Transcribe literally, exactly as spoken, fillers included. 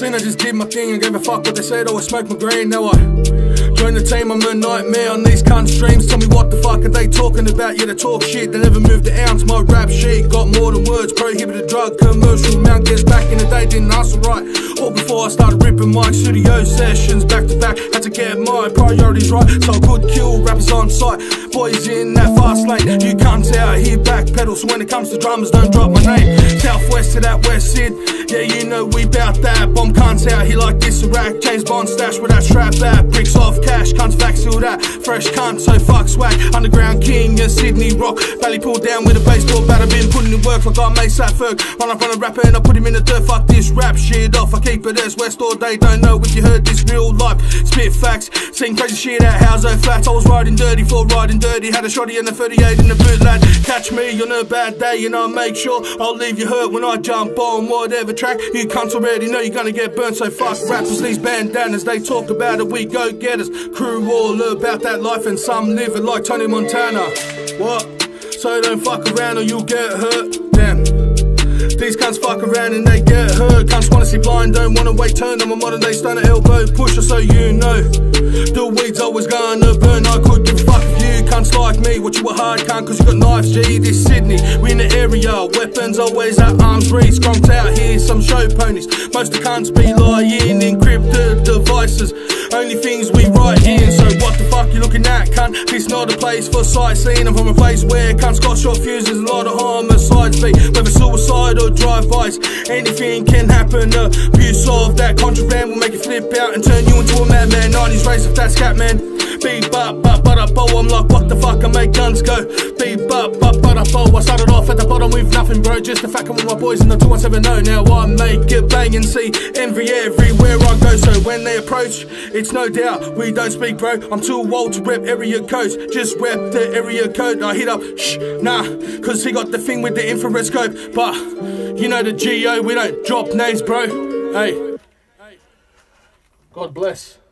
seen I just did my thing and gave a fuck what they said. Always smoke my green. Now I join the team, I'm a nightmare on these cunt streams. Tell me what the fuck are they talking about? Yeah, they talk shit, they never moved an ounce. My rap sheet got more than words. Prohibited drug commercial. Mount Guess back in the day didn't hustle right. All before I started ripping mic studio sessions back to back. Had to get my priorities right, so I could kill rappers on sight. Boys in that fast lane, you can't out here backpedal. So when it comes to drummers, don't drop my name. Southwest to that west Sid, yeah, you know we bout that. Bomb cunts out here like this, a rack. James Bond stash with that strap back. Bricks off cash, cunts facts all that. Fresh cunt, so fuck swag. Underground king, yeah, Sydney rock. Belly pulled down with a baseball bat. I've been putting in work like I made Satferg. Run up on a rapper and I put him in the dirt. Fuck this rap shit off, I keep it as West all day. Don't know if you heard this real life. Spit facts, seen crazy shit at Houso Flats. I was riding dirty for riding dirty. Had a shotty and a thirty-eight in the boot, lad. Catch me on a bad day and I'll make sure I'll leave you hurt when I jump on whatever track. You cunts already know you're gonna get burnt, so fuck rappers, these bandanas. They talk about it, we go getters. Crew all about that life and some live it like Tony Montana. What? So don't fuck around or you'll get hurt. Damn. These cunts fuck around and they get hurt. Cunts wanna see blind, don't wanna wait turn. I'm a modern day stunner, elbow pusher, so you know the weed's always gonna burn. I could give a fuck if you cunts like me. What you a hard cunt cause you got knives, G. This Sydney, we in the area. Weapons always at arm's reach. Scrumped out here, some show ponies. Most of the cunts be lying, encrypted devices. Only things we write in, so what the fuck you looking at, cunt? This not a place for sightseeing. I'm from a place where cunts got short fuses and a lot of homicides be. Whether suicide or drive-bys, anything can happen. Abuse of that contraband will make you flip out and turn you into a madman. nineties race if that's cat man. Beep bop bop but up oh, I'm like what the fuck, I make guns go. Beep bop bop but up oh, I started off at the bottom with nothing, bro. Just the fact I'm with my boys in the two one seven zero. Now I make it bang and see envy everywhere I go. So when they approach, it's no doubt we don't speak, bro. I'm too old to rep area codes. Just rep the area code. I hit up shh nah, cause he got the thing with the infrared scope. But you know the G O, we don't drop names, bro. Hey, God bless.